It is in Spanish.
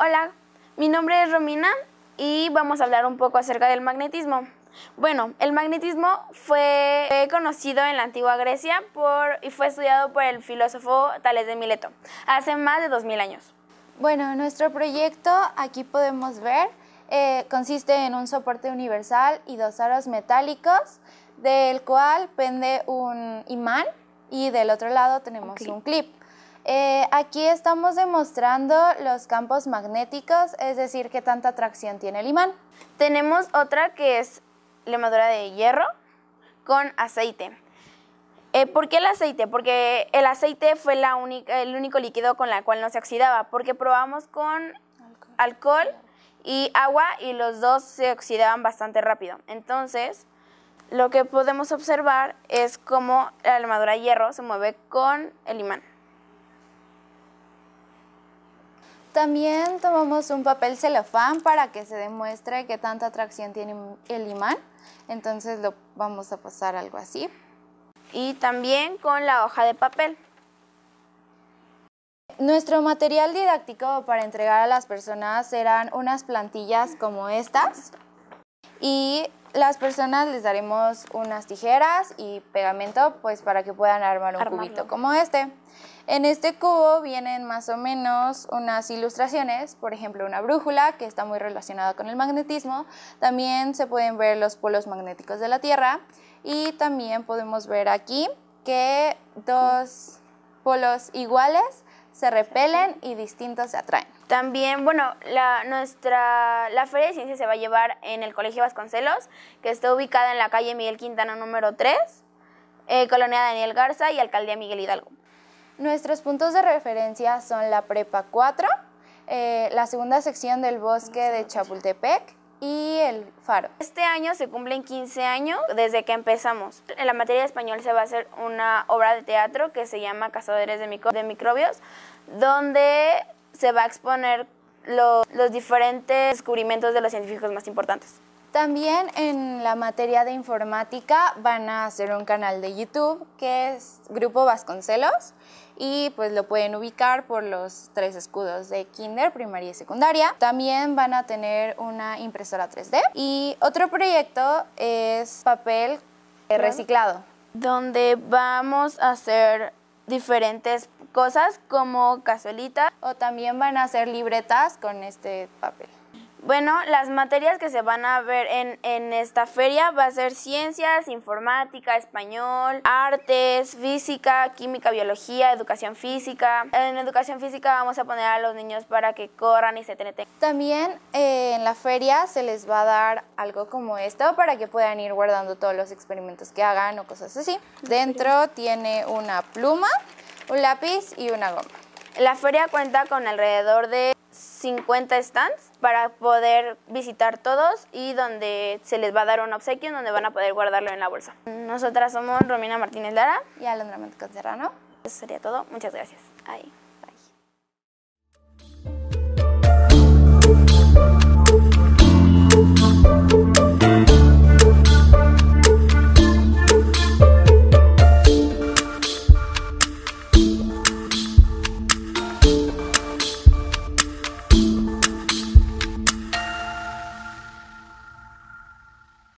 Hola, mi nombre es Romina y vamos a hablar un poco acerca del magnetismo. Bueno, el magnetismo fue conocido en la antigua Grecia y fue estudiado por el filósofo Tales de Mileto hace más de 2000 años. Bueno, nuestro proyecto, aquí podemos ver, consiste en un soporte universal y dos aros metálicos, del cual pende un imán y del otro lado tenemos un clip. Aquí estamos demostrando los campos magnéticos, es decir, qué tanta atracción tiene el imán. Tenemos otra que es lemadura de hierro con aceite. ¿Por qué el aceite? Porque el aceite fue el único líquido con el cual no se oxidaba, porque probamos con alcohol y agua y los dos se oxidaban bastante rápido. Entonces, lo que podemos observar es cómo la lemadura de hierro se mueve con el imán. También tomamos un papel celofán para que se demuestre qué tanta atracción tiene el imán. Entonces lo vamos a pasar algo así. Y también con la hoja de papel. Nuestro material didáctico para entregar a las personas eran unas plantillas como estas. Y las personas les daremos unas tijeras y pegamento pues para que puedan armar un cubito como este. En este cubo vienen más o menos unas ilustraciones, por ejemplo una brújula que está muy relacionada con el magnetismo. También se pueden ver los polos magnéticos de la Tierra y también podemos ver aquí que dos polos iguales se repelen y distintos se atraen. También, bueno, la Feria de Ciencias se va a llevar en el Colegio Vasconcelos, que está ubicada en la calle Miguel Quintana número 3, Colonia Daniel Garza y Alcaldía Miguel Hidalgo. Nuestros puntos de referencia son la Prepa 4, la segunda sección del Bosque de Chapultepec y el Faro. Este año se cumplen 15 años desde que empezamos. En la materia de español se va a hacer una obra de teatro que se llama Cazadores de Microbios, donde se va a exponer los diferentes descubrimientos de los científicos más importantes. También en la materia de informática van a hacer un canal de YouTube que es Grupo Vasconcelos y pues lo pueden ubicar por los 3 escudos de kinder, primaria y secundaria. También van a tener una impresora 3D y otro proyecto es papel reciclado, donde vamos a hacer diferentes cosas como cazuelitas. O también van a hacer libretas con este papel. Bueno, las materias que se van a ver en esta feria va a ser ciencias, informática, español, artes, física, química, biología, educación física. En educación física vamos a poner a los niños para que corran y se entretengan. También en la feria se les va a dar algo como esto para que puedan ir guardando todos los experimentos que hagan o cosas así. Dentro tiene una pluma, un lápiz y una goma. La feria cuenta con alrededor de 50 stands para poder visitar todos y donde se les va a dar un obsequio donde van a poder guardarlo en la bolsa. Nosotras somos Romina Martínez Lara y Alondra Montecón Serrano. Eso sería todo. Muchas gracias. Ahí. Bye.